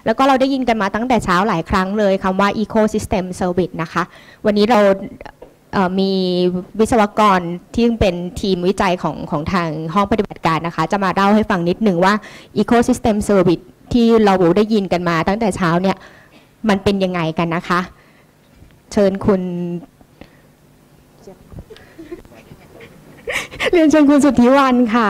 แล้วก็เราได้ยินกันมาตั้งแต่เช้าหลายครั้งเลยคำว่า ecosystem service นะคะวันนี้เรามีวิศวกรที่เป็นทีมวิจัยของทางห้องปฏิบัติการนะคะจะมาเล่าให้ฟังนิดหนึ่งว่า ecosystem service ที่เราได้ยินกันมาตั้งแต่เช้าเนี่ยมันเป็นยังไงกันนะคะเชิญคุณเรียนเชิญคุณสุทธิวรรณค่ะ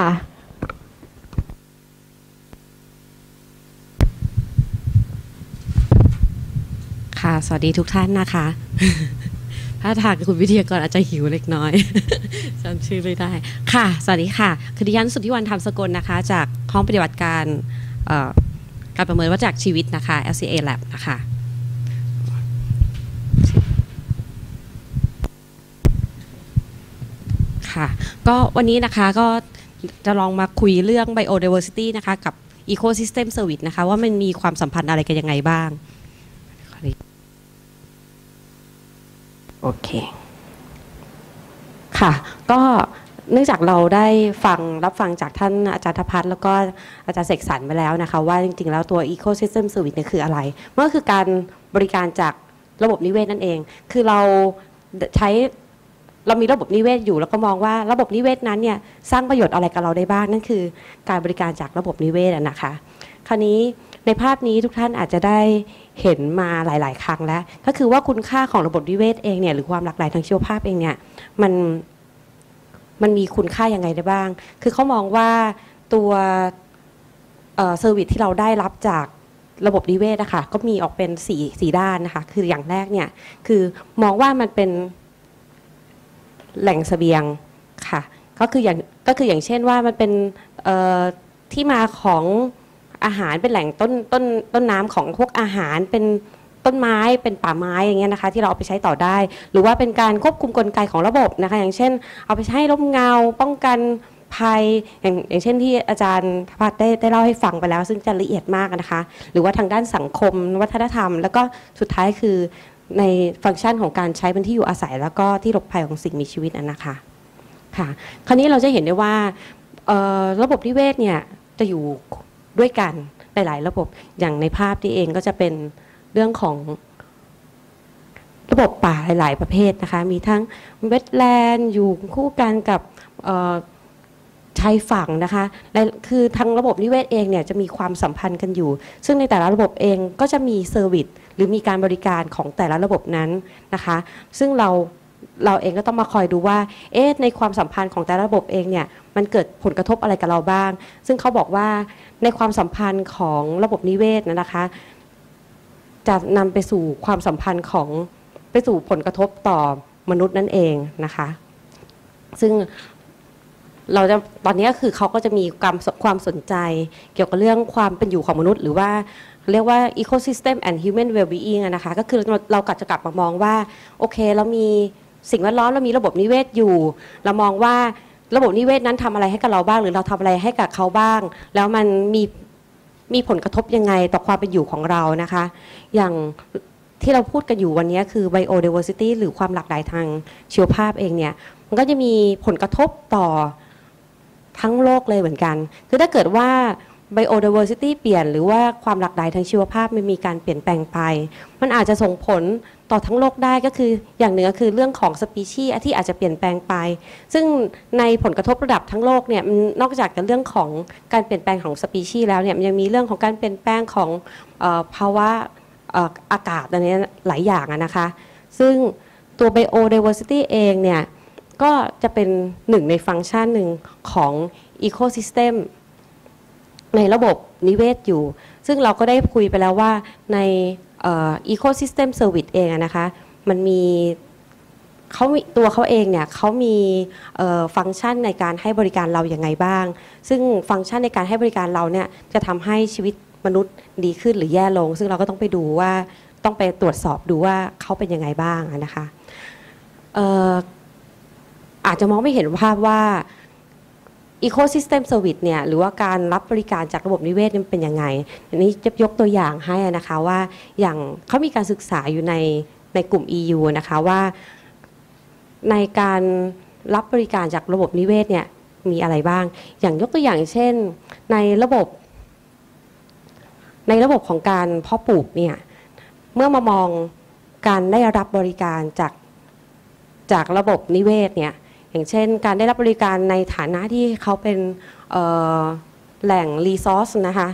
ค่ะสวัสดีทุกท่านนะคะถ้าทางคุณวิทยากรอาจจะหิวเล็กน้อยจำชื่อไม่ได้ค่ะสวัสดีค่ะคือดิฉันสุทธิวรรณธรรมสกลนะคะจากห้องปฏิบัติการการประเมินวัฏจักรชีวิตนะคะ LCA Lab นะคะค่ะก็วันนี้นะคะก็จะลองมาคุยเรื่อง biodiversity นะคะกับ ecosystem service นะคะว่ามันมีความสัมพันธ์อะไรกันยังไงบ้างโอเคค่ะก็เนื่องจากเราได้รับฟังจากท่านอาจารย์ธพัฒน์แล้วก็อาจารย์เสกสรรไปแล้วนะคะว่าจริงๆแล้วตัว ecosystem service เนี่ยคืออะไรมันก็คือการบริการจากระบบนิเวศนั่นเองคือเรามีระบบนิเวศอยู่แล้วก็มองว่าระบบนิเวศนั้นเนี่ยสร้างประโยชน์อะไรกับเราได้บ้างนั่นคือการบริการจากระบบนิเวศนะคะคราวนี้ในภาพนี้ทุกท่านอาจจะได้เห็นมาหลายๆครั้งแล้วก็คือว่าคุณค่าของระบบนิเวศเองเนี่ยหรือความหลากหลายทางชีวภาพเองเนี่ยมันมีคุณค่ายังไงได้บ้างคือเขามองว่าตัวเซอร์วิสที่เราได้รับจากระบบนิเวศนะคะก็มีออกเป็นสี่ด้านนะคะคืออย่างแรกเนี่ยคือมองว่ามันเป็นแหล่งเสบียงค่ะก็คืออย่างเช่นว่ามันเป็นที่มาของอาหารเป็นแหล่งต้นน้ำของพวกอาหารเป็นต้นไม้เป็นป่าไม้อย่างเงี้ยนะคะที่เราเอาไปใช้ต่อได้หรือว่าเป็นการควบคุมกลไกของระบบนะคะอย่างเช่นเอาไปใช้ร่มเงาป้องกันภัยอย่างเช่นที่อาจารย์ธพัฒน์ได้เล่าให้ฟังไปแล้วซึ่งจะละเอียดมากนะคะหรือว่าทางด้านสังคมวัฒนธรรมแล้วก็สุดท้ายคือในฟังก์ชันของการใช้เป็นที่อยู่อาศัยแล้วก็ที่หลบภัยของสิ่งมีชีวิตนะคะค่ะคราวนี้เราจะเห็นได้ว่าระบบนิเวศเนี่ยจะอยู่ด้วยกันหลายๆระบบอย่างในภาพที่เองก็จะเป็นเรื่องของระบบป่าหลายๆประเภทนะคะมีทั้งเวทแลนด์อยู่คู่กันกับชายฝั่งนะคะและคือทางระบบนิเวศเองเนี่ยจะมีความสัมพันธ์กันอยู่ซึ่งในแต่ละระบบเองก็จะมีเซอร์วิสหรือมีการบริการของแต่ละระบบนั้นนะคะซึ่งเราเองก็ต้องมาคอยดูว่าในความสัมพันธ์ของแต่ละระบบเองเนี่ยมันเกิดผลกระทบอะไรกับเราบ้างซึ่งเขาบอกว่าในความสัมพันธ์ของระบบนิเวศนะคะจะนำไปสู่ความสัมพันธ์ไปสู่ผลกระทบต่อมนุษย์นั่นเองนะคะซึ่งตอนนี้คือเขาก็จะมีความสนใจเกี่ยวกับเรื่องความเป็นอยู่ของมนุษย์หรือว่าเรียกว่า ecosystem and human well-being นะคะก็คือเราจะกลับมามองว่าโอเคเรามีสิ่งแวดล้อมเรามีระบบนิเวศอยู่เรามองว่าระบบนิเวศนั้นทำอะไรให้กับเราบ้างหรือเราทำอะไรให้กับเขาบ้างแล้วมันมีผลกระทบยังไงต่อความเป็นอยู่ของเรานะคะอย่างที่เราพูดกันอยู่วันนี้คือ biodiversity หรือความหลากหลายทางชีวภาพเองเนี่ยมันก็จะมีผลกระทบต่อทั้งโลกเลยเหมือนกันคือถ้าเกิดว่า biodiversity เปลี่ยนหรือว่าความหลากหลายทางชีวภาพมันมีการเปลี่ยนแปลงไปมันอาจจะส่งผลต่อทั้งโลกได้ก็คืออย่างหนึ่งก็คือเรื่องของสปีชีส์ที่อาจจะเปลี่ยนแปลงไปซึ่งในผลกระทบระดับทั้งโลกเนี่ยนอกจากเรื่องของการเปลี่ยนแปลงของสปีชีส์แล้วเนี่ยมันยังมีเรื่องของการเปลี่ยนแปลงของภาวะอากาศอันนี้หลายอย่างนะคะซึ่งตัว biodiversity เองเนี่ยก็จะเป็นหนึ่งในฟังก์ชันหนึ่งของ ecosystem ในระบบนิเวศอยู่ซึ่งเราก็ได้คุยไปแล้วว่าในecosystem service เองนะคะมันมีตัวเขาเองเนี่ยเขามีฟังก์ชันในการให้บริการเราอย่างไงบ้างซึ่งฟังก์ชันในการให้บริการเราเนี่ยจะทำให้ชีวิตมนุษย์ดีขึ้นหรือแย่ลงซึ่งเราก็ต้องไปดูว่าต้องไปตรวจสอบดูว่าเขาเป็นยังไงบ้างนะคะอาจจะมองไม่เห็นภาพว่า ecosystem service เนี่ยหรือว่าการรับบริการจากระบบนิเวศเป็นยังไงอันนี้จะยกตัวอย่างให้นะคะว่าอย่างเขามีการศึกษาอยู่ในกลุ่ม EU นะคะว่าในการรับบริการจากระบบนิเวศเนี่ยมีอะไรบ้างอย่างยกตัวอย่างเช่นในระบบในระบบของการเพาะปลูกเนี่ยเมื่อมามองการได้รับบริการจากระบบนิเวศเนี่ยอย่างเช่นการได้รับบริการในฐานะที่เขาเป็นแหล่งรีซอสนะคะ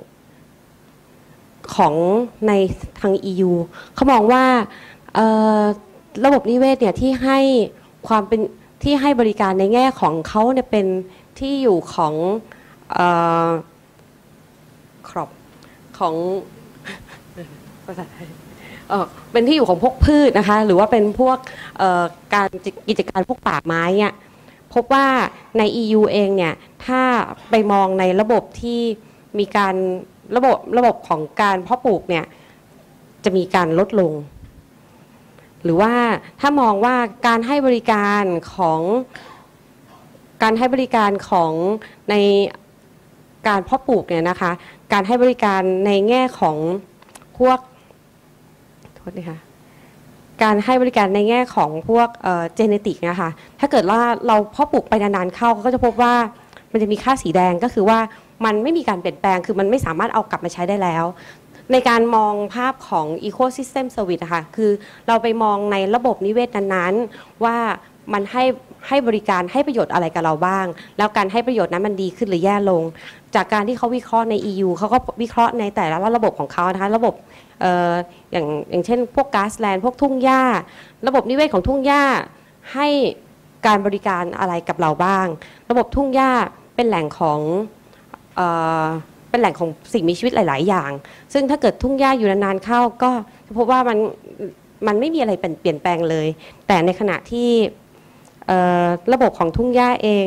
ของในทาง EU เขามองว่าระบบนิเวศเนี่ยที่ให้ความเป็นที่ให้บริการในแง่ของเขาเนี่ยเป็นที่อยู่ของครอบของเป็นที่อยู่ของพวกพืชนะคะหรือว่าเป็นพวกการกิจการพวกป่าไม้เนี่ยพบว่าใน EU เองเนี่ยถ้าไปมองในระบบที่มีการระบบของการเพาะปลูกเนี่ยจะมีการลดลงหรือว่าถ้ามองว่าการให้บริการของในการเพาะปลูกเนี่ยนะคะการให้บริการในแง่ของพวกโทษนะคะการให้บริการในแง่ของพวกเจเนติกนะคะถ้าเกิดว่าเราเพาะปลูกไปนานๆเข้าก็จะพบว่ามันจะมีค่าสีแดงก็คือว่ามันไม่มีการเปลี่ยนแปลงคือมันไม่สามารถเอากลับมาใช้ได้แล้วในการมองภาพของ Ecosystem Service นะคะคือเราไปมองในระบบนิเวศนั้นๆว่ามันให้บริการให้ประโยชน์อะไรกับเราบ้างแล้วการให้ประโยชน์นั้นมันดีขึ้นหรือแย่ลงจากการที่เขาวิเคราะห์ใน EU เขาก็วิเคราะห์ในแต่ละระบบของเขานะคะระบบอย่างเช่นพวกก๊าซแลนด์พวกทุ่งหญ้าระบบนิเวศของทุ่งหญ้าให้การบริการอะไรกับเราบ้างระบบทุ่งหญ้าเป็นแหล่งของสิ่งมีชีวิตหลายๆอย่างซึ่งถ้าเกิดทุ่งหญ้าอยู่นานๆเข้าก็จะพบว่ามันไม่มีอะไรเปลี่ยนแปลงเลยแต่ในขณะที่ระบบของทุ่งหญ้าเอง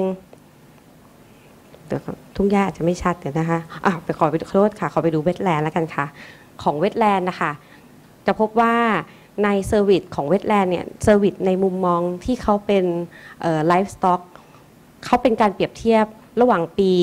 ทุ่งหญ้าอาจจะไม่ชัดเดี๋ยวนะคะไปขอโทษค่ะขอไปดูเวทแลนด์แล้วกันค่ะของเวทแลนด์นะคะจะพบว่าในเซอร์วิสของเวทแลนด์เนี่ยเซอร์วิสในมุมมองที่เขาเป็นไลฟ์สต็อกเขาเป็นการเปรียบเทียบระหว่างปี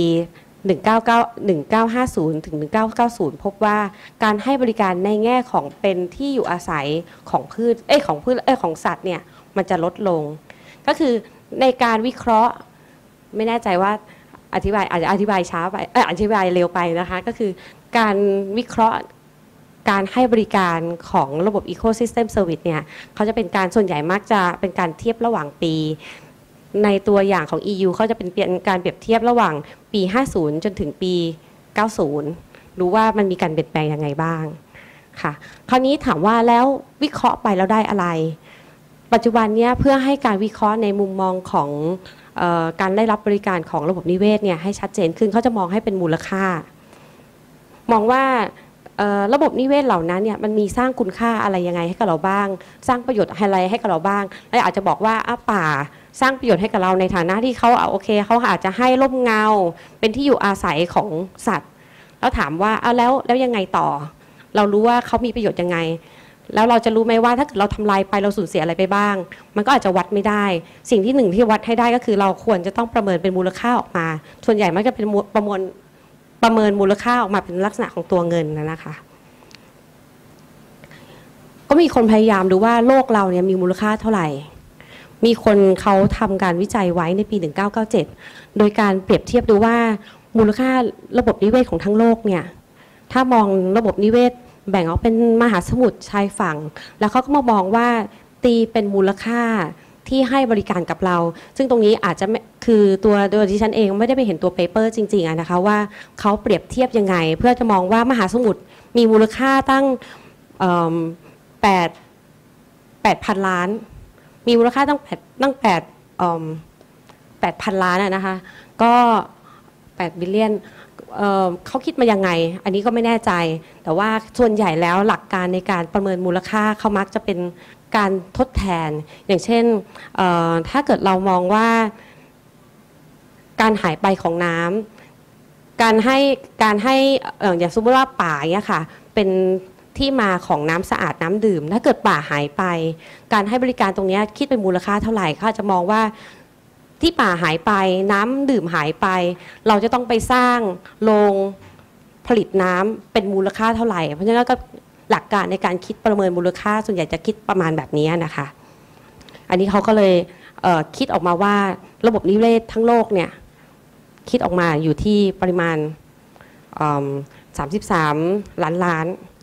1950 ถึง 1990 พบว่าการให้บริการในแง่ของเป็นที่อยู่อาศัยของของสัตว์เนี่ยมันจะลดลงก็คือในการวิเคราะห์ไม่แน่ใจว่าอาจจะอธิบายช้าไปอธิบายเร็วไปนะคะก็คือการวิเคราะห์การให้บริการของระบบ Ecosystem Service เนี่ยเขาจะเป็นการส่วนใหญ่มักจะเป็นการเทียบระหว่างปีในตัวอย่างของ EU เขาจะเป็นการเปรียบเทียบระหว่างปี 50 จนถึงปี 90 รู้ว่ามันมีการเปลี่ยนแปลงยังไงบ้างค่ะคราวนี้ถามว่าแล้ววิเคราะห์ไปแล้วได้อะไรปัจจุบันเนี้ยเพื่อให้การวิเคราะห์ในมุมมองของการได้รับบริการของระบบนิเวศเนี่ยให้ชัดเจนขึ้นเขาจะมองให้เป็นมูลค่ามองว่าระบบนิเวศเหล่านั้นเนี่ยมันมีสร้างคุณค่าอะไรยังไงให้กับเราบ้างสร้างประโยชน์อะไรให้กับเราบ้างและอาจจะบอกว่าป่าสร้างประโยชน์ให้กับเราในฐานะที่เขาโอเคเขาอาจจะให้ร่มเงาเป็นที่อยู่อาศัยของสัตว์แล้วถามว่าแล้วยังไงต่อเรารู้ว่าเขามีประโยชน์ยังไงแล้วเราจะรู้ไหมว่าถ้าเกิดเราทำลายไปเราสูญเสียอะไรไปบ้างมันก็อาจจะวัดไม่ได้สิ่งที่หนึ่งที่วัดให้ได้ก็คือเราควรจะต้องประเมินเป็นมูลค่าออกมาส่วนใหญ่มันจะเป็นประเมินมูลค่าออกมาเป็นลักษณะของตัวเงินนะคะก็มีคนพยายามดูว่าโลกเราเนี่ยมีมูลค่าเท่าไหร่มีคนเขาทำการวิจัยไว้ในปี 1997 โดยการเปรียบเทียบดูว่ามูลค่าระบบนิเวศของทั้งโลกเนี่ยถ้ามองระบบนิเวศแบ่งออกเป็นมหาสมุทรชายฝั่งแล้วเขาก็มามองว่าตีเป็นมูลค่าที่ให้บริการกับเราซึ่งตรงนี้อาจจะคือตัวโดยที่ฉันเองไม่ได้ไปเห็นตัวเปเปอร์จริงๆนะคะว่าเขาเปรียบเทียบยังไงเพื่อจะมองว่ามหาสมุทรมีมูลค่าตั้ง8,000 ล้านมีมูลค่าตั้ง8,000 ล้านนะคะก็8 บิลเลียนเขาคิดมายังไงอันนี้ก็ไม่แน่ใจแต่ว่าส่วนใหญ่แล้วหลักการในการประเมินมูลค่าเขามักจะเป็นการทดแทนอย่างเช่นถ้าเกิดเรามองว่าการหายไปของน้ำการให้อย่างสมมติว่าป่าเนี่ยค่ะเป็นที่มาของน้ำสะอาดน้ำดื่มถ้าเกิดป่าหายไปการให้บริการตรงนี้คิดเป็นมูลค่าเท่าไหร่เขาจะมองว่าที่ป่าหายไปน้ำดื่มหายไปเราจะต้องไปสร้างโรงผลิตน้ำเป็นมูลค่าเท่าไหร่เพราะฉะนั้นก็หลักการในการคิดประเมินมูลค่าส่วนใหญ่จะคิดประมาณแบบนี้นะคะอันนี้เขาก็เลยคิดออกมาว่าระบบนิเวศทั้งโลกเนี่ยคิดออกมาอยู่ที่ประมาณ 33 ล้านล้าน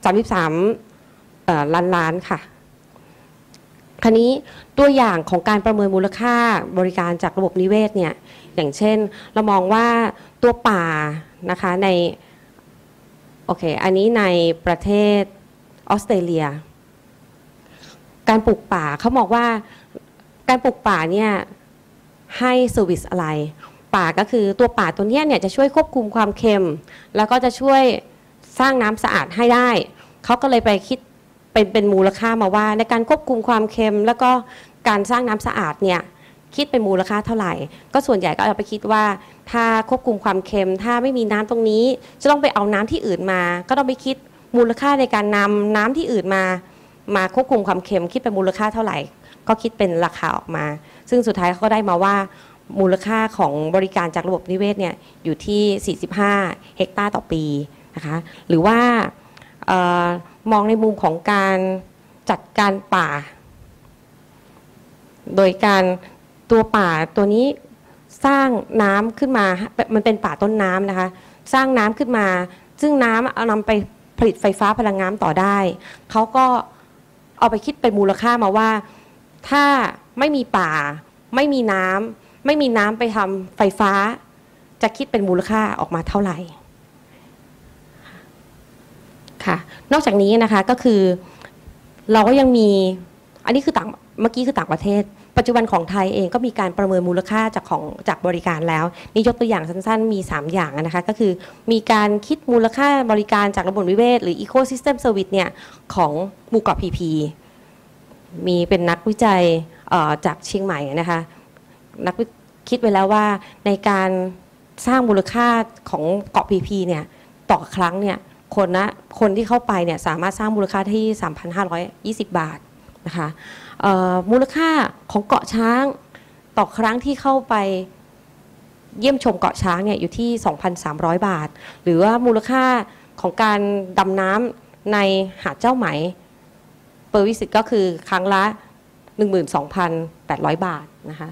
33ล้านล้านค่ะคราวนี้ตัวอย่างของการประเมินมูลค่าบริการจากระบบนิเวศเนี่ยอย่างเช่นเรามองว่าตัวป่านะคะในโอเคอันนี้ในประเทศออสเตรเลียการปลูกป่าเขาบอกว่าการปลูกป่าเนี่ยให้เซอร์วิสอะไรป่าก็คือตัวป่าตัวนี้เนี่ยจะช่วยควบคุมความเค็มแล้วก็จะช่วยสร้างน้ำสะอาดให้ได้เขาก็เลยไปคิดเป็นมูลค่ามาว่าในการควบคุมความเค็มแล้วก็การสร้างน้ำสะอาดเนี่ยคิดเป็นมูลค่าเท่าไหร่ก็ส่วนใหญ่ก็เอาไปคิดว่าถ้าควบคุมความเค็มถ้าไม่มีน้ำตรงนี้จะต้องไปเอาน้ำที่อื่นมาก็ต้องไปคิดมูลค่าในการนำน้ำที่อื่นมาควบคุมความเค็มคิดเป็นมูลค่าเท่าไหร่ก็คิดเป็นราคาออกมาซึ่งสุดท้ายเขาก็ได้มาว่ามูลค่าของบริการจากระบบนิเวศเนี่ยอยู่ที่45 เฮกตาร์ต่อปีนะคะหรือว่ามองในมุมของการจัดการป่าโดยการตัวป่าตัวนี้สร้างน้ำขึ้นมามันเป็นป่าต้นน้ำนะคะสร้างน้ำขึ้นมาซึ่งน้ำเอานำไปผลิตไฟฟ้าพลังงานต่อได้เขาก็เอาไปคิดเป็นมูลค่ามาว่าถ้าไม่มีป่าไม่มีน้ำไปทำไฟฟ้าจะคิดเป็นมูลค่าออกมาเท่าไหร่ค่ะนอกจากนี้นะคะก็คือเราก็ยังมีอันนี้คือเมื่อกี้คือต่างประเทศปัจจุบันของไทยเองก็มีการประเมินมูลค่าจากบริการแล้วนี่ยกตัวอย่างสั้นๆมี3อย่างนะคะก็คือมีการคิดมูลค่าบริการจากระบบนิเวศหรือ Ecosystem Service เนี่ยของหมู่เกาะ PP มีเป็นนักวิจัยจากเชียงใหม่นะคะนักคิดไว้แล้วว่าในการสร้างมูลค่าของเกาะ PP เนี่ยต่อครั้งเนี่ยคนที่เข้าไปเนี่ยสามารถสร้างมูลค่าที่ 3,520 บาทนะคะมูลค่าของเกาะช้างต่อครั้งที่เข้าไปเยี่ยมชมเกาะช้างเนี่ยอยู่ที่ 2,300 บาทหรือว่ามูลค่าของการดำน้ำในหาดเจ้าไหมเปอร์วิสิตก็คือครั้งละ 12,800 บาทนะคะ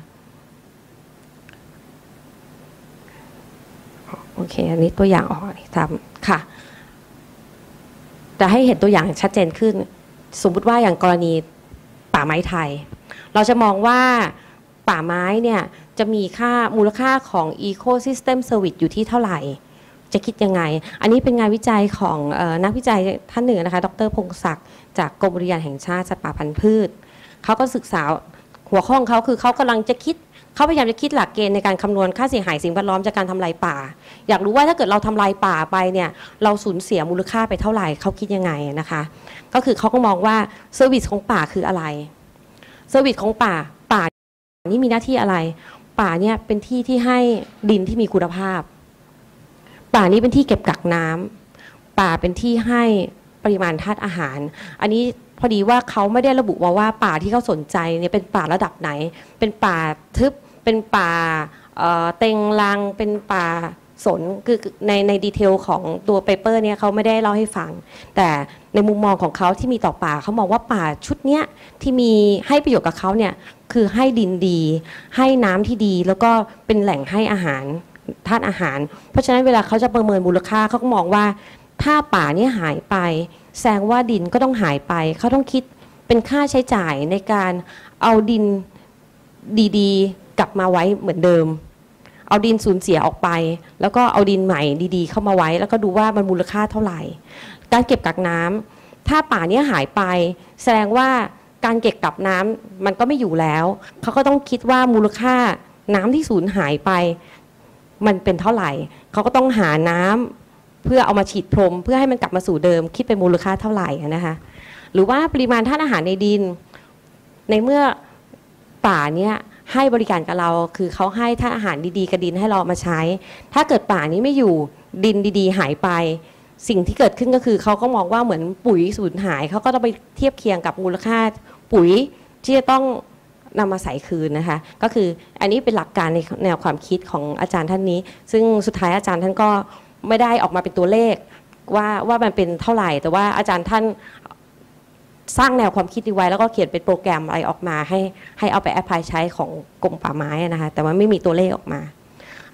โอเคอันนี้ตัวอย่างออกทำค่ะแต่ให้เห็นตัวอย่างชัดเจนขึ้นสมมุติว่าอย่างกรณีป่าไม้ไทยเราจะมองว่าป่าไม้เนี่ยจะมีมูลค่าของ Ecosystem Service อยู่ที่เท่าไหร่จะคิดยังไงอันนี้เป็นงานวิจัยของนักวิจัยท่านหนึ่งนะคะดร.พงศักดิ์จากกรมอุทยานแห่งชาติสัตว์ป่าพันธุ์พืชเขาก็ศึกษาหัวข้อของเขาคือเขากำลังจะคิดเขาพยายามจะคิดหลักเกณฑ์ในการคำนวณค่าเสียหายสิ่งแวดล้อมจากการทำลายป่าอยากรู้ว่าถ้าเกิดเราทำลายป่าไปเนี่ยเราสูญเสียมูลค่าไปเท่าไหร่เขาคิดยังไงนะคะก็คือเขาก็มองว่าเซอร์วิสของป่าคืออะไรเซอร์วิสของป่านี่มีหน้าที่อะไรป่าเนี่ยเป็นที่ที่ให้ดินที่มีคุณภาพป่านี้เป็นที่เก็บกักน้ำป่าเป็นที่ให้ปริมาณธาตุอาหารอันนี้พอดีว่าเขาไม่ได้ระบุว่าป่าที่เขาสนใจเนี่ยเป็นป่าระดับไหนเป็นป่าทึบเป็นป่าเต็งรังเป็นป่าสนคือในดีเทลของตัวเปเปอร์เนี่ยเขาไม่ได้เล่าให้ฟังแต่ในมุมมองของเขาที่มีต่อป่าเขามองว่าป่าชุดเนี้ยที่มีให้ประโยชน์กับเขาเนี่ยคือให้ดินดีให้น้ำที่ดีแล้วก็เป็นแหล่งให้อาหารธาตุอาหารเพราะฉะนั้นเวลาเขาจะประเมินมูลค่าเขาก็มองว่าถ้าป่านี้หายไปแสดงว่าดินก็ต้องหายไปเขาต้องคิดเป็นค่าใช้จ่ายในการเอาดินดีๆกลับมาไว้เหมือนเดิมเอาดินสูญเสียออกไปแล้วก็เอาดินใหม่ดีๆเข้ามาไว้แล้วก็ดูว่ามันมูลค่าเท่าไหร่การเก็บกักน้ำถ้าป่านี้หายไปแสดงว่าการเก็บกักน้ำมันก็ไม่อยู่แล้วเขาก็ต้องคิดว่ามูลค่าน้ำที่สูญหายไปมันเป็นเท่าไหร่เขาก็ต้องหาน้ำเพื่อเอามาฉีดพรมเพื่อให้มันกลับมาสู่เดิมคิดเป็นมูลค่าเท่าไหร่นะคะหรือว่าปริมาณธาตุอาหารในดินในเมื่อป่าเนี้ยให้บริการกับเราคือเขาให้ธาตุอาหารดีๆกับดินให้เรามาใช้ถ้าเกิดป่านี้ไม่อยู่ดินดีๆหายไปสิ่งที่เกิดขึ้นก็คือเขาก็มองว่าเหมือนปุ๋ยสูญหายเขาก็ต้องไปเทียบเคียงกับมูลค่าปุ๋ยที่จะต้องนำมาใส่คืนนะคะก็คืออันนี้เป็นหลักการในแนวความคิดของอาจารย์ท่านนี้ซึ่งสุดท้ายอาจารย์ท่านก็ไม่ได้ออกมาเป็นตัวเลขว่ามันเป็นเท่าไหร่แต่ว่าอาจารย์ท่านสร้างแนวความคิดไว้แล้วก็เขียนเป็นโปรแกรมอะไรออกมาให้เอาไปแอพพลายใช้ของกรมป่าไม้นะคะแต่ว่าไม่มีตัวเลขออกมา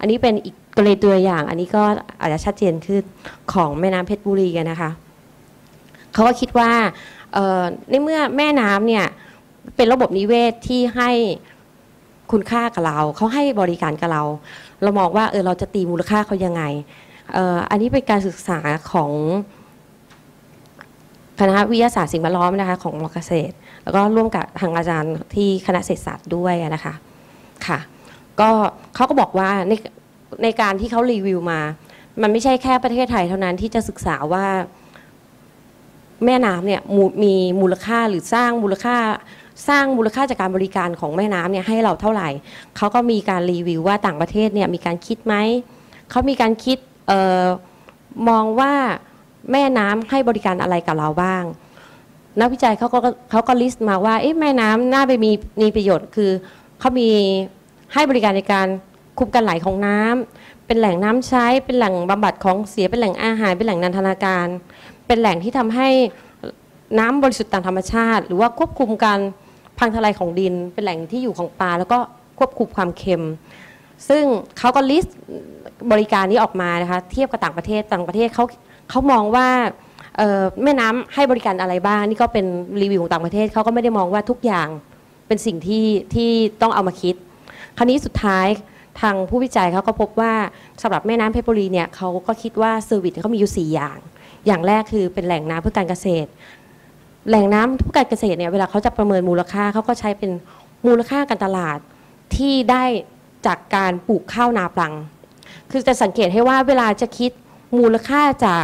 อันนี้เป็นอีกกรณีตัวอย่างอันนี้ก็อาจจะชัดเจนขึ้นของแม่น้ำเพชรบุรีกันนะคะเขาก็คิดว่าในเมื่อแม่น้ำเนี่ยเป็นระบบนิเวศที่ให้คุณค่ากับเราเขาให้บริการกับเรามองว่าเราจะตีมูลค่าเขายังไงอันนี้เป็นการศึกษาของคณะวิทยาศาสตร์สิ่งแวดล้อมนะคะของมอเกษตรแล้วก็ร่วมกับทางอาจารย์ที่คณะเศรษฐศาสตร์ด้วยนะคะค่ะก็เขาก็บอกว่าในการที่เขารีวิวมามันไม่ใช่แค่ประเทศไทยเท่านั้นที่จะศึกษาว่าแม่น้ำเนี่ยมีมูลค่าหรือสร้างมูลค่าจากการบริการของแม่น้ำเนี่ยให้เราเท่าไหร่เขาก็มีการรีวิวว่าต่างประเทศเนี่ยมีการคิดไหมเขามีการคิดมองว่าแม่น้ำให้บริการอะไรกับเราบ้างนักวิจัยเขาก็ลิสต์มาว่าแม่น้ำน่าไปมีประโยชน์คือเขามีให้บริการในการคุมการไหลของน้ำเป็นแหล่งน้ำใช้เป็นแหล่งบำบัดของเสียเป็นแหล่งอาหารเป็นแหล่งนันทนาการเป็นแหล่งที่ทำให้น้ำบริสุทธิ์ตามธรรมชาติหรือว่าควบคุมการพังทลายของดินเป็นแหล่งที่อยู่ของปลาแล้วก็ควบคุมความเค็มซึ่งเขาก็ลิสต์บริการนี้ออกมานะคะเทียบกับต่างประเทศเขามองว่าแม่น้ำให้บริการอะไรบ้างนี่ก็เป็นรีวิวของต่างประเทศเขาก็ไม่ได้มองว่าทุกอย่างเป็นสิ่งที่ต้องเอามาคิดคราวนี้สุดท้ายทางผู้วิจัยเขาก็พบว่าสำหรับแม่น้ำเพชรบุรีเนี่ยเขาก็คิดว่าเซอร์วิสเขามีอยู่4อย่างแรกคือเป็นแหล่งน้ำเพื่อการเกษตรแหล่งน้ำเพื่อการเกษตรเนี่ยเวลาเขาจะประเมินมูลค่าเขาก็ใช้เป็นมูลค่าการตลาดที่ได้จากการปลูกข้าวนาปลังคือจะสังเกตให้ว่าเวลาจะคิดมูลค่าจาก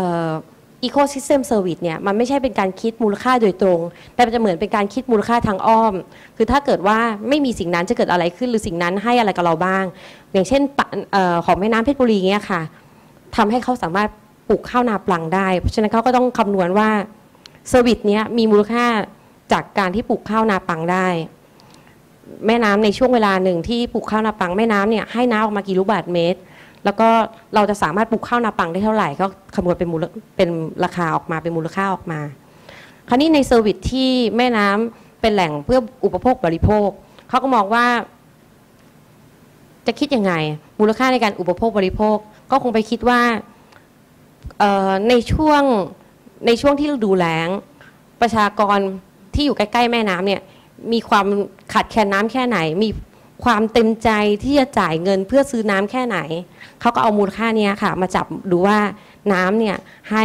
Ecosystem Service เนี่ยมันไม่ใช่เป็นการคิดมูลค่าโดยตรงแต่มันจะเหมือนเป็นการคิดมูลค่าทางอ้อมคือถ้าเกิดว่าไม่มีสิ่งนั้นจะเกิดอะไรขึ้นหรือสิ่งนั้นให้อะไรกับเราบ้างอย่างเช่นของแม่น้ำเพชรบุรีเงี้ยค่ะทำให้เขาสามารถปลูกข้าวนาปลังได้เพราะฉะนั้นเขาก็ต้องคำนวณว่าเซอร์วิสเนี้ยมีมูลค่าจากการที่ปลูกข้าวนาปลังได้แม่น้ำในช่วงเวลาหนึ่งที่ปลูกข้าวนาปลังแม่น้ำเนี่ยให้น้ำออกมากี่ลูกบาศก์เมตรแล้วก็เราจะสามารถปลูกข้าวนาปังได้เท่าไหร่ก็คำนวณเป็นราคาออกมาเป็นมูลค่าออกมาคราวนี้ในเซอร์วิสที่แม่น้ำเป็นแหล่งเพื่ออุปโภคบริโภคเขาก็มองว่าจะคิดยังไงมูลค่าในการอุปโภคบริโภคก็คงไปคิดว่าในช่วงที่ฤดูแล้งประชากรที่อยู่ใกล้ๆแม่น้ำเนี่ยมีความขาดแคลนน้ำแค่ไหนมีความเต็มใจที่จะจ่ายเงินเพื่อซื้อน้ำแค่ไหนเขาก็เอามูลค่านี้ค่ะมาจับดูว่าน้ำเนี่ย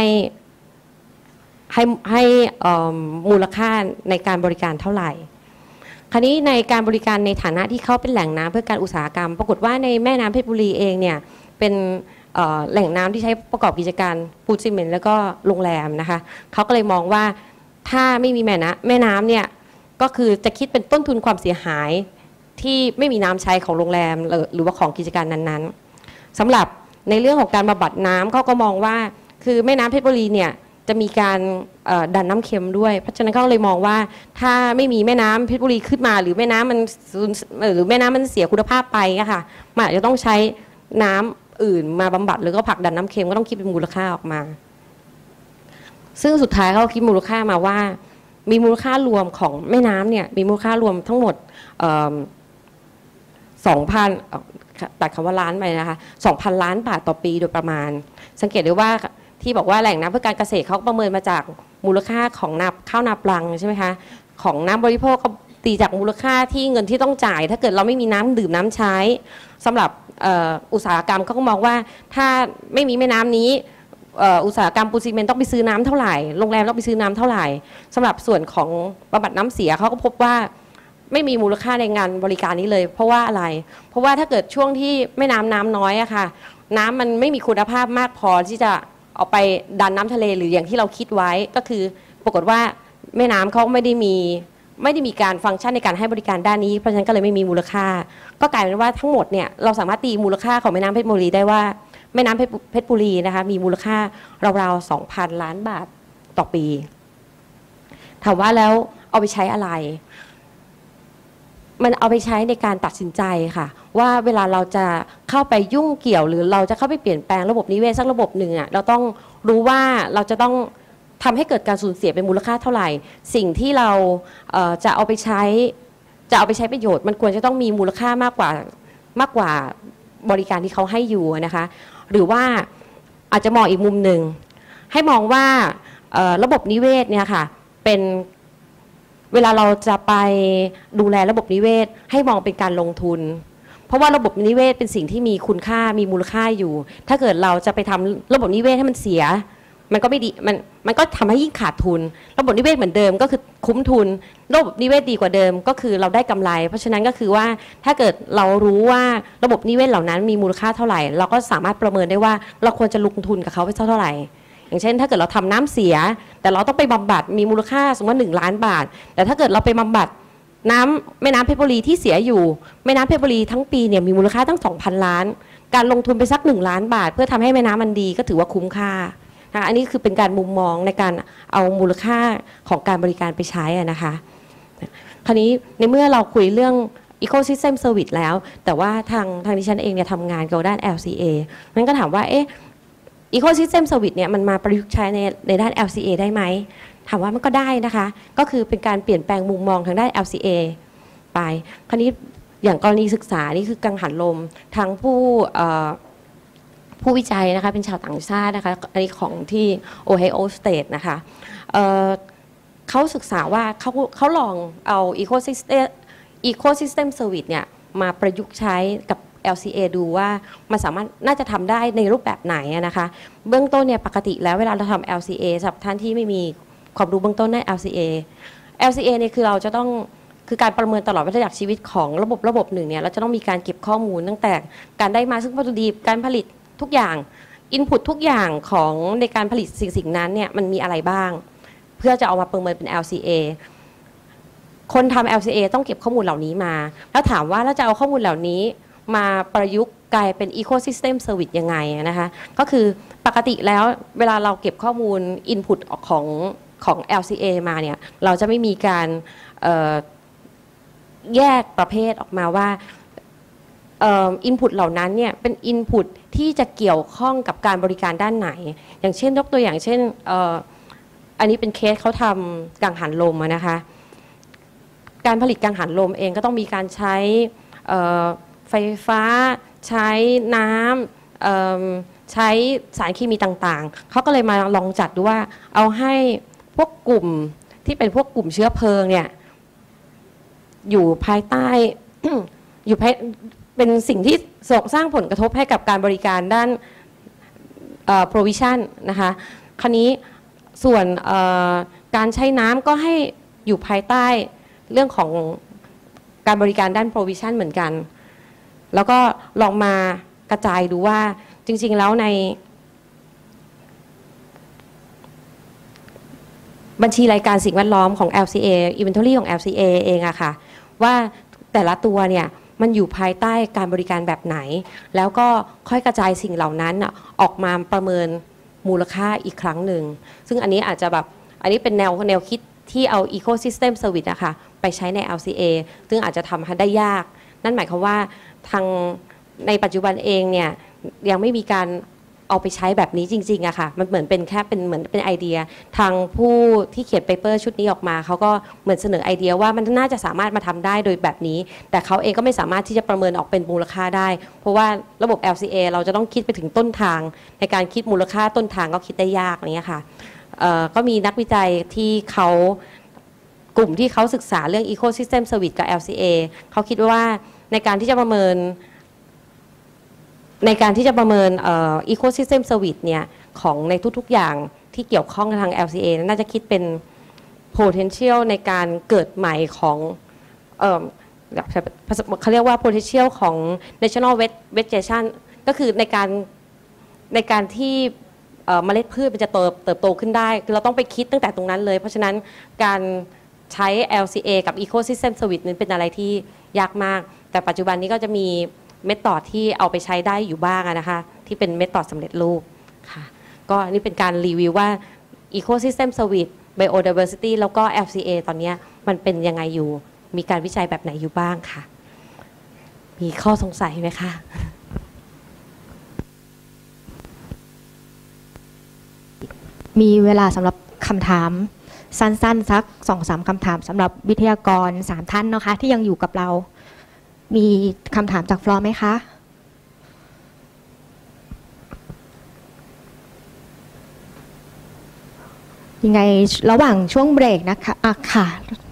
ให้มูลค่าในการบริการเท่าไหร่คราวนี้ในการบริการในฐานะที่เขาเป็นแหล่งน้ำเพื่อการอุตสาหกรรมปรากฏว่าในแม่น้ำเพชรบุรีเองเนี่ยเป็นแหล่งน้ำที่ใช้ประกอบกิจการปูนซีเมนต์แล้วก็โรงแรมนะคะเขาก็เลยมองว่าถ้าไม่มีแม่น้ำเนี่ยก็คือจะคิดเป็นต้นทุนความเสียหายที่ไม่มีน้ำใช้ของโรงแรมหรือว่าของกิจการนั้นๆสำหรับในเรื่องของการบำบัดน้ำเขาก็มองว่าคือแม่น้ำเพชรบุรีเนี่ยจะมีการดันน้ำเค็มด้วยเพราะฉะนั้นเขาเลยมองว่าถ้าไม่มีแม่น้ำเพชรบุรีขึ้นมาหรือแม่น้ำมันเสียคุณภาพไปอะค่ะมันอาจจะต้องใช้น้ำอื่นมาบำบัดหรือก็ผลักดันน้ำเค็มก็ต้องคิดเป็นมูลค่าออกมาซึ่งสุดท้ายเขาคิดมูลค่ามาว่ามีมูลค่ารวมของแม่น้ำเนี่ยมีมูลค่ารวมทั้งหมด2,000 ตัดคำว่าล้านไปนะคะ 2,000 ล้านบาทต่อปีโดยประมาณสังเกตได้ว่าที่บอกว่าแหล่งน้ำเพื่อการเกษตรเขาประเมินมาจากมูลค่าของข้าวนาปลังใช่ไหมคะของน้ำบริโภคก็ตีจากมูลค่าที่เงินที่ต้องจ่ายถ้าเกิดเราไม่มีน้ำดื่มน้ำใช้สำหรับอุตสาหกรรมเขาก็มองว่าถ้าไม่มีแม่น้ำนี้อุตสาหกรรมปูนซีเมนต์ต้องไปซื้อน้ำเท่าไหร่โรงแรมต้องไปซื้อน้ำเท่าไหร่สำหรับส่วนของบำบัดน้ำเสียเขาก็พบว่าไม่มีมูลค่าในงานบริการนี้เลยเพราะว่าอะไรเพราะว่าถ้าเกิดช่วงที่แม่น้ำน้อยอะค่ะน้ำมันไม่มีคุณภาพมากพอที่จะเอาไปดันน้ำทะเลหรืออย่างที่เราคิดไว้ก็คือปรากฏว่าแม่น้ำเขาไม่ได้มีการฟังก์ชันในการให้บริการด้านนี้เพราะฉะนั้นก็เลยไม่มีมูลค่าก็กลายเป็นว่าทั้งหมดเนี่ยเราสามารถตีมูลค่าของแม่น้ำเพชรบุรีได้ว่าแม่น้ำเพชรบุรีนะคะมีมูลค่าราวๆ 2,000 ล้านบาทต่อปีถามว่าแล้วเอาไปใช้อะไรมันเอาไปใช้ในการตัดสินใจค่ะว่าเวลาเราจะเข้าไปยุ่งเกี่ยวหรือเราจะเข้าไปเปลี่ยนแปลงระบบนิเวศสักระบบหนึ่งอ่ะเราต้องรู้ว่าเราจะต้องทำให้เกิดการสูญเสียเป็นมูลค่าเท่าไหร่สิ่งที่เราจะเอาไปใช้ประโยชน์มันควรจะต้องมีมูลค่ามากกว่าบริการที่เขาให้อยู่นะคะหรือว่าอาจจะมองอีกมุมหนึ่งให้มองว่าระบบนิเวศเนี่ยค่ะเป็นเวลาเราจะไปดูแลระบบนิเวศให้มองเป็นการลงทุนเพราะว่าระบบนิเวศเป็นสิ่งที่มีคุณค่ามีมูลค่าอยู่ถ้าเกิดเราจะไปทำระบบนิเวศให้มันเสียมันก็ไม่ดีมันก็ทำให้ยิ่งขาดทุนระบบนิเวศเหมือนเดิมก็คือคุ้มทุนระบบนิเวศดีกว่าเดิมก็คือเราได้กำไรเพราะฉะนั้นก็คือว่าถ้าเกิดเรารู้ว่าระบบนิเวศเหล่านั้นมีมูลค่าเท่าไหร่เราก็สามารถประเมินได้ว่าเราควรจะลงทุนกับเขาไปเท่าไหร่อย่างเช่นถ้าเกิดเราทำน้ำเสียแต่เราต้องไปบำบัดมีมูลค่าสมมติ1 ล้านบาทแต่ถ้าเกิดเราไปบำบัดแม่น้ำเพชรบุรีที่เสียอยู่แม่น้ำเพชรบุรีทั้งปีเนี่ยมีมูลค่าตั้ง 2,000 ล้านการลงทุนไปสัก1 ล้านบาทเพื่อทำให้แม่น้ำมันดีก็ถือว่าคุ้มค่าอันนี้คือเป็นการมุมมองในการเอามูลค่าของการบริการไปใช้นะคะคราวนี้ในเมื่อเราคุยเรื่อง Ecosystem Service แล้วแต่ว่าทางดิฉันเองเนี่ยทำงานเกี่ยวกับด้าน LCA นั้นก็ถามว่าEcosystem Service เนี่ยมันมาประยุกต์ใช้ในด้าน LCA ได้ไหมถามว่ามันก็ได้นะคะก็คือเป็นการเปลี่ยนแปลงมุมมองทางด้าน LCA ไปคราวนี้อย่างกรณีศึกษานี่คือกังหันลมทางผู้วิจัยนะคะเป็นชาวต่างชาตินะคะอันนี้ของที่ Ohio State นะคะเขาศึกษาว่าเขาลองเอา Ecosystem Service เนี่ยมาประยุกต์ใช้กับ LCA ดูว่ามันสามารถน่าจะทำได้ในรูปแบบไหนนะคะเบื้องต้นเนี่ยปกติแล้วเวลาเราทำ LCA สำหรับท่านที่ไม่มีความรู้เบื้องต้นใน LCA เนี่ยคือเราจะต้องคือการประเมินตลอดวัฏจักรชีวิตของระบบหนึ่งเนี่ยเราจะต้องมีการเก็บข้อมูลตั้งแต่การได้มาซึ่งวัตถุดิบการผลิตทุกอย่างอินพุตทุกอย่างของในการผลิตสิ่งนั้นเนี่ยมันมีอะไรบ้างเพื่อจะเอามาประเมินเป็น LCA คนทำ LCA ต้องเก็บข้อมูลเหล่านี้มาแล้วถามว่าเราจะเอาข้อมูลเหล่านี้มาประยุกต์กลายเป็น Ecosystem Service ยังไงนะคะก็คือปกติแล้วเวลาเราเก็บข้อมูล Input ของ LCA มาเนี่ยเราจะไม่มีการแยกประเภทออกมาว่าinput เหล่านั้นเนี่ยเป็น input ที่จะเกี่ยวข้องกับการบริการด้านไหนอย่างเช่นยกตัวอย่างเช่นอันนี้เป็นเคสเขาทำกังหันลมนะคะการผลิตกังหันลมเองก็ต้องมีการใช้ไฟฟ้าใช้น้ำใช้สารเคมีต่างๆเขาก็เลยมาลองจัดดูว่าเอาให้พวกกลุ่มที่เป็นพวกกลุ่มเชื้อเพลิงเนี่ยอยู่ภายใต้ อยู่เป็นสิ่งที่สร้างผลกระทบให้กับการบริการด้าน provision นะคะคราวนี้ส่วนการใช้น้ำก็ให้อยู่ภายใต้เรื่องของการบริการด้าน provision เหมือนกันแล้วก็ลองมากระจายดูว่าจริงๆแล้วในบัญชีรายการสิ่งแวดล้อมของ LCA Inventory ของ LCA เองอะค่ะว่าแต่ละตัวเนี่ยมันอยู่ภายใต้การบริการแบบไหนแล้วก็ค่อยกระจายสิ่งเหล่านั้นออกมาประเมินมูลค่าอีกครั้งหนึ่งซึ่งอันนี้อาจจะแบบอันนี้เป็นแนวคิดที่เอา Ecosystem Service นะคะไปใช้ใน LCA ซึ่งอาจจะทำให้ได้ยากนั่นหมายความว่าทางในปัจจุบันเองเนี่ยยังไม่มีการเอาไปใช้แบบนี้จริงๆอะค่ะมันเหมือนเป็นแค่เหมือนเป็นไอเดียทางผู้ที่เขียนเปเปอร์ชุดนี้ออกมาเขาก็เหมือนเสนอไอเดียว่ามันน่าจะสามารถมาทำได้โดยแบบนี้แต่เขาเองก็ไม่สามารถที่จะประเมินออกเป็นมูลค่าได้เพราะว่าระบบ LCA เราจะต้องคิดไปถึงต้นทางในการคิดมูลค่าต้นทางก็คิดได้ยากอะไรเงี้ยค่ะก็มีนักวิจัยที่เขากลุ่มที่เขาศึกษาเรื่อง Ecosystem Service กับ LCA เขาคิดว่าในการที่จะประเมินEcosystem Service เนี่ยของในทุกๆอย่างที่เกี่ยวข้องกับทาง LCA น่าจะคิดเป็น potential ในการเกิดใหม่ของเขาเรียกว่า potential ของ national vegetation ก็คือในการที่เมล็ดพืชมันจะเติบโตขึ้นได้คือเราต้องไปคิดตั้งแต่ตรงนั้นเลยเพราะฉะนั้นการใช้ LCA กับ Ecosystem Service นั้นเป็นอะไรที่ยากมากแต่ปัจจุบันนี้ก็จะมีเมธอดที่เอาไปใช้ได้อยู่บ้างนะคะที่เป็นเมธอดสำเร็จรูปค่ะก็นี่เป็นการรีวิวว่า Ecosystem Service Biodiversity แล้วก็ LCA ตอนนี้มันเป็นยังไงอยู่มีการวิจัยแบบไหนอยู่บ้างค่ะมีข้อสงสัยไหมคะมีเวลาสำหรับคำถามสั้นๆสัก 2-3 คำถามสำหรับวิทยากร3 ท่านนะคะที่ยังอยู่กับเรามีคำถามจากฟลอร์ไหมคะยังไงระหว่างช่วงเบรกนะคะค่ะ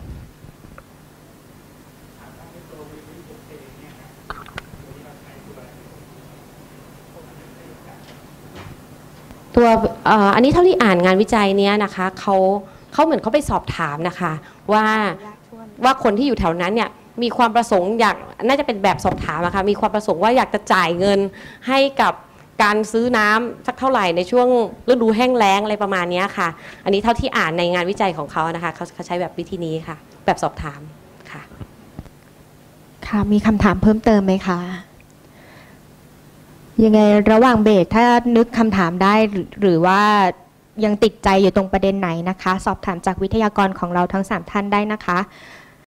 ตัวอันนี้เท่าที่อ่านงานวิจัยเนี้ยนะคะเขาเหมือนเขาไปสอบถามนะคะว่าคนที่อยู่แถวนั้นเนี่ยมีความประสงค์อยากน่าจะเป็นแบบสอบถามอะค่ะมีความประสงค์ว่าอยากจะจ่ายเงินให้กับการซื้อน้ำสักเท่าไหร่ในช่วงฤดูแห้งแล้งอะไรประมาณนี้ค่ะอันนี้เท่าที่อ่านในงานวิจัยของเขานะคะเขาใช้แบบวิธีนี้ค่ะแบบสอบถามค่ะค่ะมีคำถามเพิ่มเติมไหมคะยังไงระหว่างเบรกถ้านึกคำถามได้หรือว่ายังติดใจอยู่ตรงประเด็นไหนนะคะสอบถามจากวิทยากรของเราทั้ง3ท่านได้นะคะ